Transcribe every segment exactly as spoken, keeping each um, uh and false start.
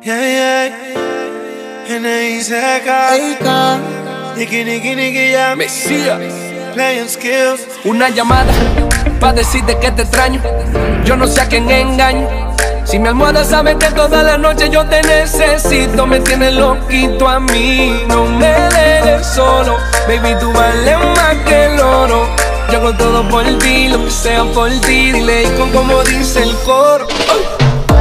Yeah, yeah. N I C K. Nicky, Nicky, Nicky, yeah. Mesías. Playing skills. Una llamada pa' decirte que te extraño. Yo no sé a quién engaño. Si mi almohada sabe que toda la noche yo te necesito, me tienes loquito a mí. No me dejes solo, baby, tú vales más que el oro. Yo hago todo por ti, lo que sea por ti. Dile y con como dice el coro. Oh.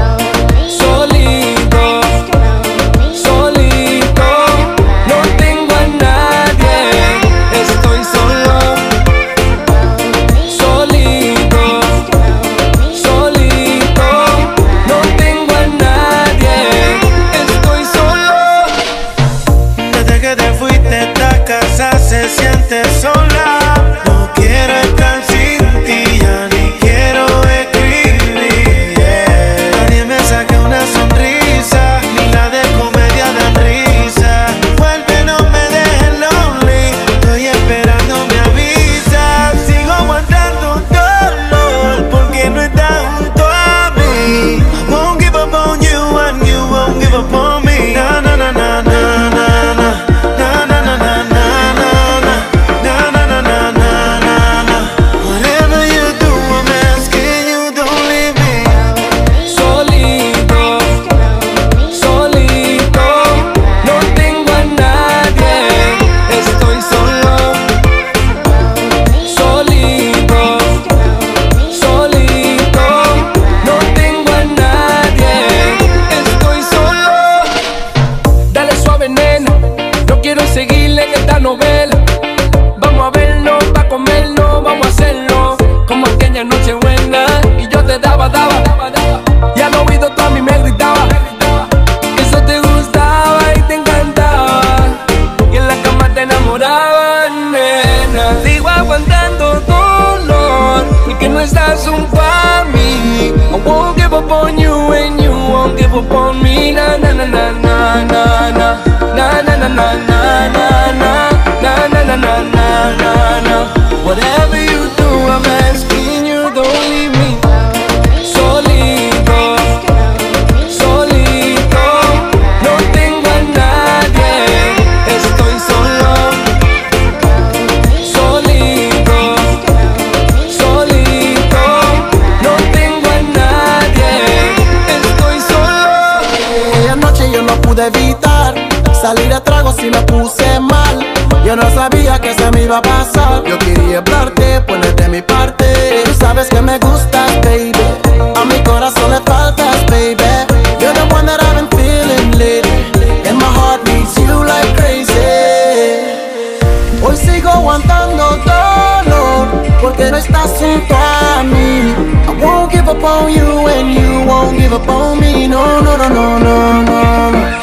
Solito, solito, no tengo a nadie, estoy solo. Solito, solito, no tengo a nadie, estoy solo. Desde que te fuiste esta casa se siente sola. No quiero estar sin ti, ya ni quiero escribir, yeah. Nadie me saca una sonrisa, ni la de comedia dan risa. Vuelve, no me dejes lonely, estoy esperando me avisas. Sigo aguantando dolor porque no estás junto a mí. I won't give up on you and you won't give up on me. Na na na na na na na. Seguirle en esta novela. Vamos a vernos, pa' comernos, vamos a hacerlo como aquella noche buena. Y yo te daba, daba, y al oído tú a mí me gritaba que eso te gustaba y te encantaba, y en la cama te enamoraba, nena. Sigo aguantando dolor porque no estás junto a mí. I won't give up on you and you won't give up on me. Na na na na na na na na na na na na. Na na na na na na na. Whatever you do, I'm asking you, don't leave me. Solito, solito, no tengo a nadie, estoy solo. Solito, solito, no tengo a nadie, estoy solo. Aquella noche yo no pude evitar salir a trago si me puse mal. Yo no sabía que se me iba a pasar. Yo quería hablarte, ponerte de mi parte. Tú sabes que me gustas, baby. A mi corazón le faltas, baby. You're the one that I've been feeling lately, and my heart needs you like crazy. Hoy sigo aguantando dolor porque no estás junto a mí. I won't give up on you and you won't give up on me. No, no, no, no, no, no.